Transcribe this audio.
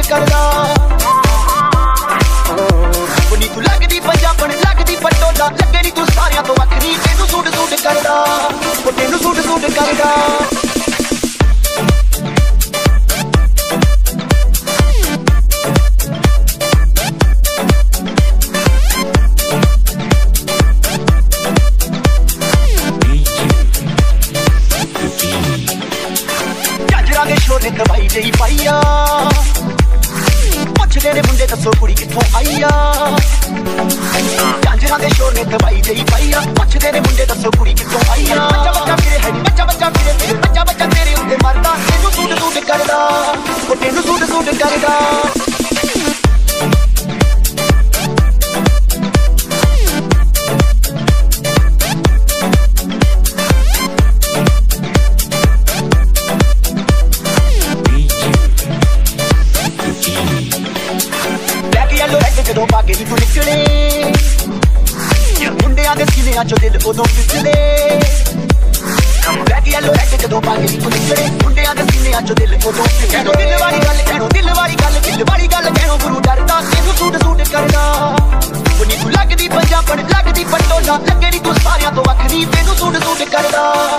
करदा नी तू लगदी पंजाबण लगदी पटोला लगे नी तू सारियां तो वखरी तेनू सूट सूट करदा ओ तेनू सूट सूट करदा छोरे दवाई जही पाइया पुछदे ने मुंडे दसो कुड़ी कित्थों आईया झांझरां दे शोर ने दवाई जही पाइया पुछदे ने मुंडे दसो कुड़ी कित्थों आईया बच्चा बच्चा फिरे है बच्चा बच्चा फिरे तेरे बच्चा बच्चा तेरे उत्ते मरदा तेनू सूट सूट करदा ओ तेनू सूट सूट करदा ਜਦੋਂ ਬਾਗੇ ਦੀ ਤੂੰ ਨਿਕਲੇ ਮੁੰਡਿਆਂ ਦੇ ਸੀਨਿਆਂ ਚੋਂ ਦਿਲ ਉਦੋਂ ਫਿਸਲੇ ਬੈਕ ਯੈਲੋ ਰੈਡ ਜਦੋਂ ਬਾਗੇ ਦੀ ਤੂੰ ਨਿਕਲੇ ਮੁੰਡਿਆਂ ਦੇ ਸੀਨਿਆਂ ਚੋਂ ਦਿਲ ਉਦੋਂ ਕਹਿਣੋ ਦਿਲ ਵਾਲੀ ਗੱਲ ਕਹਿਣੋ ਦਿਲ ਵਾਲੀ ਗੱਲ ਕਹਿਣੋ ਗੁਰੂ ਡਰਦਾ ਤੈਨੂੰ ਸੂਟ ਸੂਟ ਕਰਦਾ ਉਹ ਨੀ ਤੂੰ ਲੱਗਦੀ ਪੰਜਾਬਣ ਲੱਗਦੀ ਪਟੋਲਾ ਲੱਗੇ ਨੀ ਤੂੰ ਸਾਰਿਆਂ ਤੋਂ ਵੱਖਰੀ ਤੈਨੂੰ ਸੂਟ ਸੂਟ ਕਰਦਾ